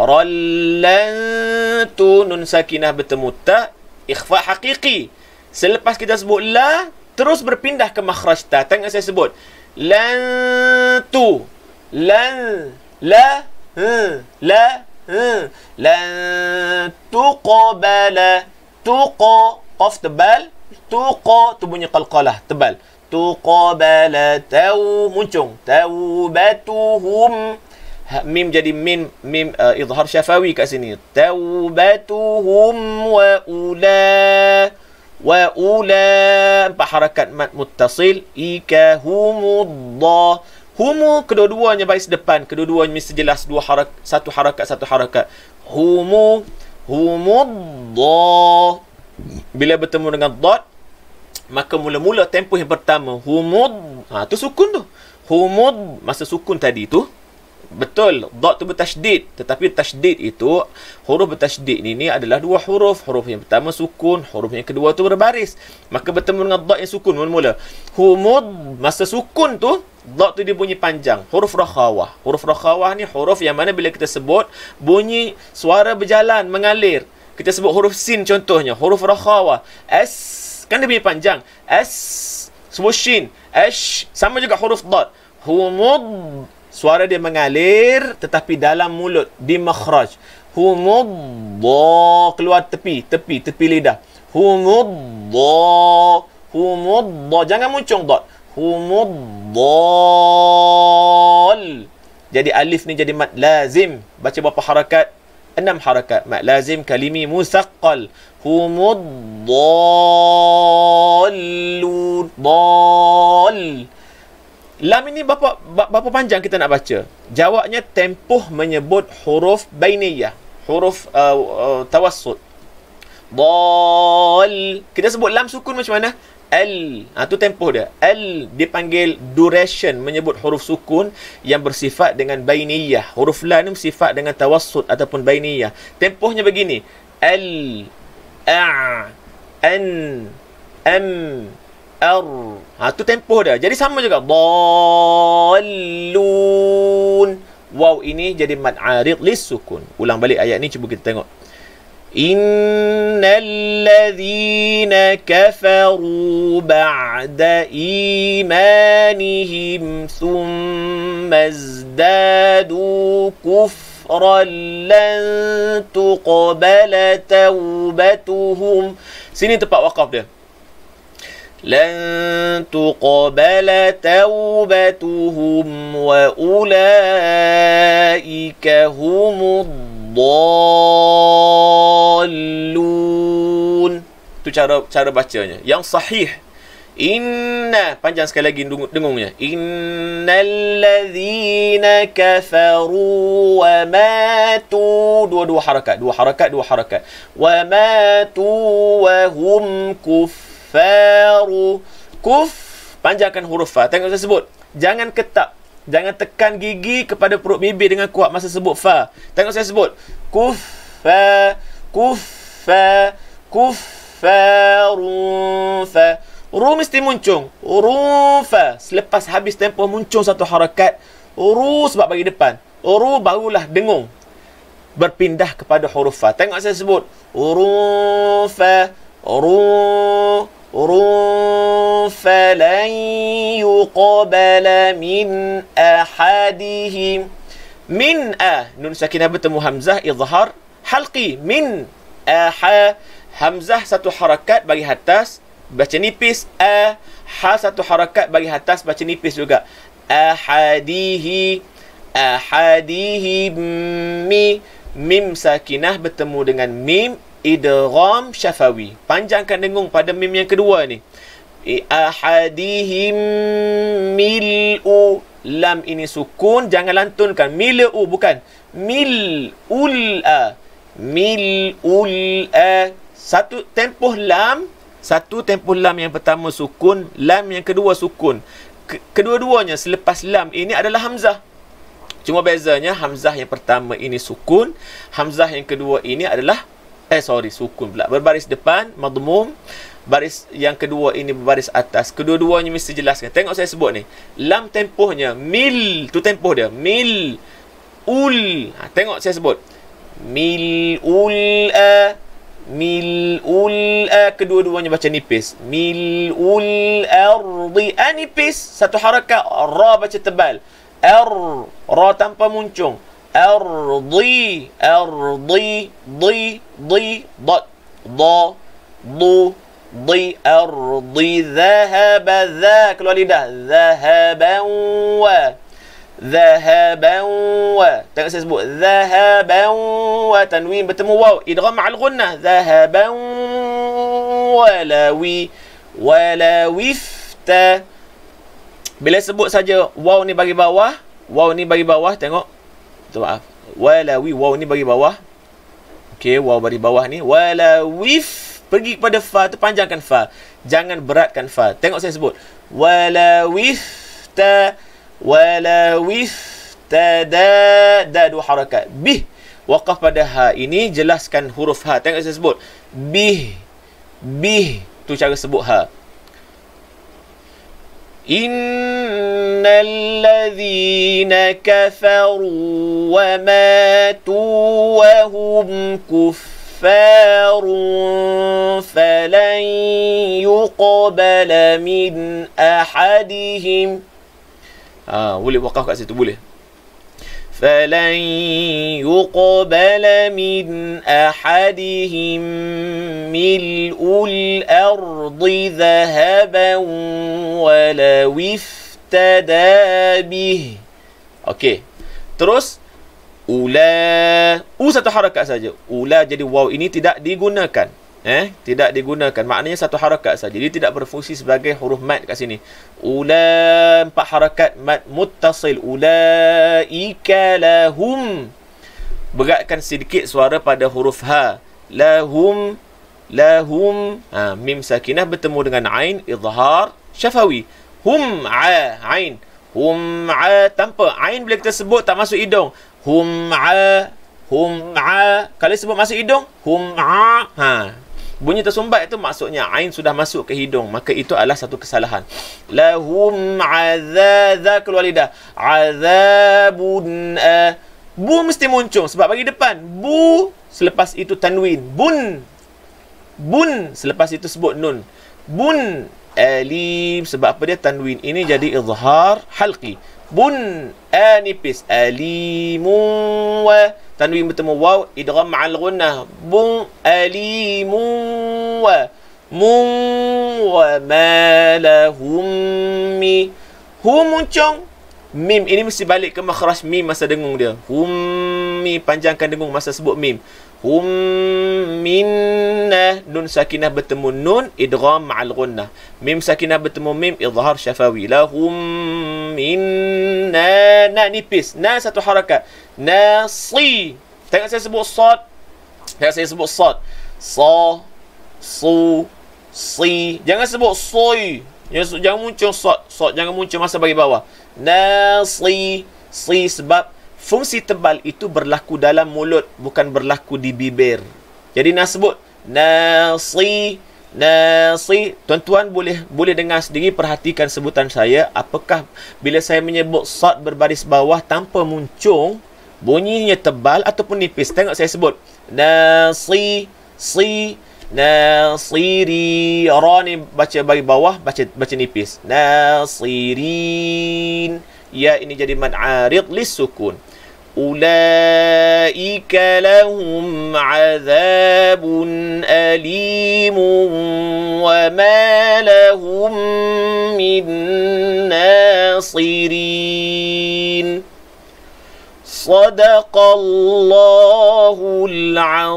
Rallantu. Nun sakinah bertemu ta. Ikhfa haqiqi. Selepas kita sebut la, terus berpindah ke makhraj ta. Tengok saya sebut. Lantu. Lan. La. Hmm. La. Hmm. Lan tuqbala. Tuqa. Qaf tebal. Tuqa. Tu bunyi qalqalah. Tebal. Tuqbala. Tau. Muncung. Taubatuhum. Ha, mim jadi mim mim uh, izhar syafawi kat sini. Taubatuhum wa ula wa ula, empat harakat mad muttasil. Ikahumuddah, humu kedua-duanya baris depan, kedua-duanya mesti jelas dua harakat, satu harakat satu harakat. Humu humuddah, bila bertemu dengan dad, maka mula-mula tempoh yang pertama humud, ha tu sukun tu. Humud masa sukun tadi tu betul, dad tu bertasydid, tetapi tasydid itu, huruf bertasydid ini adalah dua huruf. Huruf yang pertama sukun, huruf yang kedua tu berbaris. Maka bertemu dengan dad yang sukun mula-mula. Humud masa sukun tu, dad tu dia bunyi panjang, huruf rakhawah. Huruf rakhawah ni huruf yang mana bila kita sebut bunyi suara berjalan, mengalir. Kita sebut huruf sin contohnya, huruf rakhawah. As, kan dia bunyi panjang. As, sebut shin. Ash, sama juga huruf dad. Humud, suara dia mengalir tetapi dalam mulut, di makhraj. Humuddah, keluar tepi, tepi, tepi lidah. Humuddah, humuddah, jangan muncung dad. Humuddal. Jadi alif ni jadi mad lazim. Baca berapa harakat? Enam harakat. Mad lazim kalimi musaqqal. Humuddallun. Dal. Lam ini berapa, berapa panjang kita nak baca? Jawabnya tempoh menyebut huruf bainiyah, huruf uh, uh, tawassut. Dal. Kita sebut lam sukun macam mana? Al. Ha, tu tempoh dia. Al dipanggil duration, menyebut huruf sukun yang bersifat dengan bainiyah. Huruf lam ni bersifat dengan tawassut ataupun bainiyah. Tempohnya begini. Al, a, an, am, ar. Ha, tu tempoh dia. Jadi sama juga. Dallun. Waw ini jadi mad arid lis sukun. Ulang balik ayat ni, cuba kita tengok. Innal ladzina kafaru ba'da imanihim thumma izdadu kufran lan tuqbala taubatuhum. Sini tempat waqaf dia. Lan tuqbala taubatuhum wa ulaika humud dallun. Tu cara cara bacanya yang sahih. Inna, panjang sekali lagi dengungnya. Innal ladzina kafaru wa matu, dua-dua harakat, dua harakat, dua harakat. Wa matu wa hum kuffaru. Kuf, panjangkan huruf fa. Tengok saya sebut. Jangan ketak. Jangan tekan gigi kepada perut bibir dengan kuat masa sebut fa. Tengok saya sebut. Kuffa, kuffa, kuffarun fa. Ru mesti muncung. Rufa. Selepas habis tempoh muncung satu harakat. Ru sebab bagi depan. Ru barulah dengung. Berpindah kepada huruf fa. Tengok saya sebut. Rufa, ru, rufa lan yuqbala min ahadihim. Min a, nun sakinah bertemu hamzah, izhar halqi. Min aha, hamzah satu harakat bagi atas, baca nipis. A, ha satu harakat bagi atas, baca nipis juga. Ahadihi, ahadihi, mi, mim sakinah bertemu dengan mim, idgham syafawi. Panjangkan dengung pada mim yang kedua ni. Ahadihim mil'u. Lam ini sukun, jangan lantunkan. Mil'u, bukan. Mil'ul a. Mil'ul a. Satu tempoh lam, satu tempoh lam yang pertama sukun, lam yang kedua sukun. Kedua-duanya selepas lam ini adalah hamzah. Cuma bezanya hamzah yang pertama ini sukun, hamzah yang kedua ini adalah eh sorry sukun pula. Berbaris depan madmum, baris yang kedua ini berbaris atas. Kedua-duanya mesti jelaskan. Tengok saya sebut ni. Lam tempohnya mil, tu tempoh dia. Mil ul. Ha, tengok saya sebut. Mil ul a, mil ul a, kedua-duanya baca nipis. Mil ul ardi, a nipis, satu harakat. Ra baca tebal. Ar, ra tanpa muncung. Ardi, ardi, di, di, dot, da, du, di, ardi, dhahaba, dha, keluar lidah. Dhahaban wa, Zahaban wa. Tengok saya sebut. Zahaban wa. Tanwin bertemu waw. Idgham ma'al gunnah. Zahaban walawi. Walawifta. Bila sebut saja waw ni bagi bawah. Waw ni bagi bawah. Tengok. Maaf. Walawi. Waw ni bagi bawah. Okey. Waw bagi bawah ni. Walawif. Pergi kepada fa. Tu panjangkan fa. Jangan beratkan fa. Tengok saya sebut. Walawifta. Walawifta. Da. Da dua harakat. Bih. Waqaf pada ha. Ini jelaskan huruf ha. Tengok saya sebut. Bih. Bih. Tu cara sebut ha. Innal ladzina kafaru wa matu wa hum kuffarun falan yuqbala min ahadihim. Ah, boleh waqaf kat situ, boleh. فلن يقبل من أحدهم ملء الأرض ذهبا ولو افتدى به. Okey. Terus ula, u satu harakat saja. Ula jadi waw ini tidak digunakan. Eh, tidak digunakan. Maknanya satu harakat saja. Dia tidak berfungsi sebagai huruf mad kat sini. Ula empat harakat mad muttasil. Ulaika lahum. Beratkan sedikit suara pada huruf ha. Lahum, lahum. Ha, mim sakinah bertemu dengan ain, izhar syafawi. Hum a, ain. Hum a tanpa ain bila kita sebut tak masuk hidung. Hum a, hum a. Kalau sebut masuk hidung, hum a. Ha. Bunyi tersumbat itu maksudnya ain sudah masuk ke hidung, maka itu adalah satu kesalahan. Lahum azza keluar lidah. Azabun a. Bu mesti muncul sebab bagi depan. Bu selepas itu tanwin. Bun. Bun selepas itu sebut nun. Bun alim sebab apa dia tanwin. Ini jadi izhar halqi. Bun a nipis. Alimun wa. Tanwin bertemu waw, idgham ma'al gunnah. Bun alimun wa mun wa ma lahum mi. Hum muncung. Mim ini mesti balik ke makhraj mim masa dengung dia. Hum mi panjangkan dengung masa sebut mim. Hum minna. Nun sakinah bertemu nun, idgham ma'al gunnah. Mim sakinah bertemu mim, izhar syafawi. Lahum minna. Na nipis. Na satu harakat. Nasi. Tengok saya sebut sad. Tengok saya sebut sad. Sa, su, si. Jangan sebut soy. Jangan, jangan muncul sad. Sad jangan muncul masa bagi bawah. Nasi. Si sebab fungsi tebal itu berlaku dalam mulut, bukan berlaku di bibir. Jadi nak sebut nasi, nasi. Tuan-tuan boleh boleh dengar sendiri, perhatikan sebutan saya. Apakah bila saya menyebut sad berbaris bawah tanpa muncung, bunyinya tebal ataupun nipis? Tengok saya sebut nasi, si, nasiri. Ra ni baca bagi bawah, baca baca nipis. Nasirin. Ya ini jadi mad arid lis sukun. Ulaika lahum azabun alimun wa ma lahum min nasirin. Sadaqallahul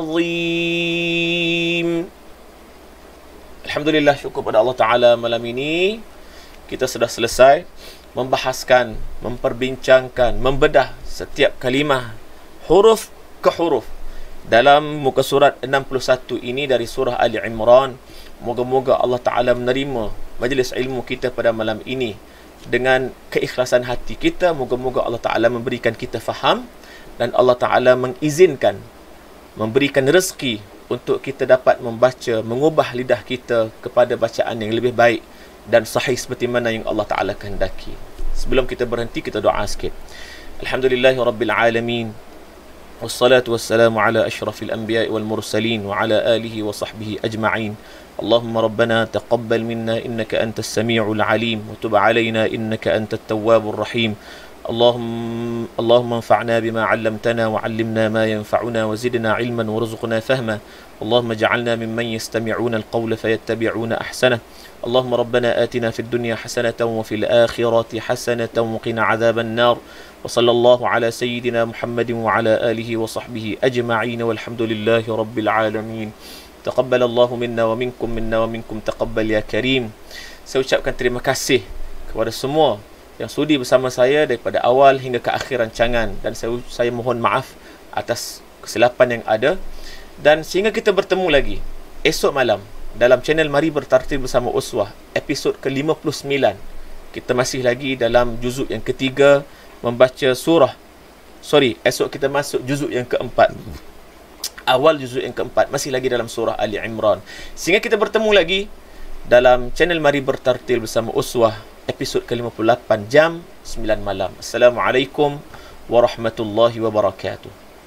azim. Alhamdulillah, syukur pada Allah Ta'ala, malam ini kita sudah selesai membahaskan, memperbincangkan, membedah setiap kalimah huruf ke huruf dalam muka surat enam puluh satu ini dari surah Ali Imran. Moga-moga Allah Ta'ala menerima majlis ilmu kita pada malam ini dengan keikhlasan hati kita. Moga-moga Allah Ta'ala memberikan kita faham dan Allah Ta'ala mengizinkan, memberikan rezeki untuk kita dapat membaca, mengubah lidah kita kepada bacaan yang lebih baik dan sahih seperti mana yang Allah Ta'ala kehendaki. Sebelum kita berhenti, kita doa sikit. Alhamdulillahi Rabbil Alamin. Wassalatu wassalamu ala ashrafil anbiya'i wal mursalin wa ala alihi wa sahbihi ajma'in. Allahumma rabbana taqabbal minna innaka antas sami'ul alim wa tub alayna innaka antat tawwabur rahim. اللهم اللهم انفعنا بما علمتنا وعلمنا ما ينفعنا وزدنا علما وارزقنا فهما اللهم اجعلنا ممن يستمعون القول فيتبعون أحسنه. اللهم ربنا آتنا في الدنيا حسنة وفي الآخرة حسنة وقنا عذاب النار. وصلى الله على سيدنا محمد وعلى آله وصحبه أجمعين والحمد لله رب العالمين. تقبل الله منا ومنكم منا ومنكم تقبل يا كريم. Saya ucapkan terima kasih kepada semua yang sudi bersama saya daripada awal hingga ke akhir rancangan, dan saya, saya mohon maaf atas kesilapan yang ada. Dan sehingga kita bertemu lagi esok malam dalam channel Mari Bertartil Bersama Uswah, episod ke lima puluh sembilan. Kita masih lagi dalam juzuk yang ketiga, membaca surah. Sorry, esok kita masuk juzuk yang keempat. Awal juzuk yang keempat, masih lagi dalam surah Ali Imran. Sehingga kita bertemu lagi dalam channel Mari Bertartil Bersama Uswah, episod ke lima puluh lapan, jam sembilan malam. Assalamualaikum warahmatullahi wabarakatuh.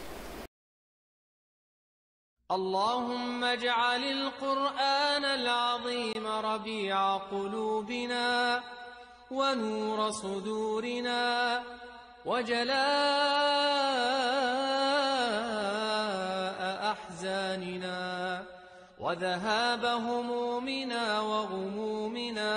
اللهم اجعل القرآن العظيم ربيع قلوبنا ونور صدورنا وجلاء أحزاننا وذهاب همومنا وغمومنا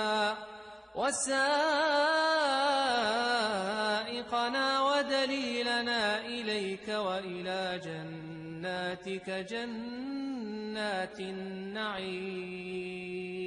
وسائقنا ودليلنا إليك وإلى جناتك جنات النعيم.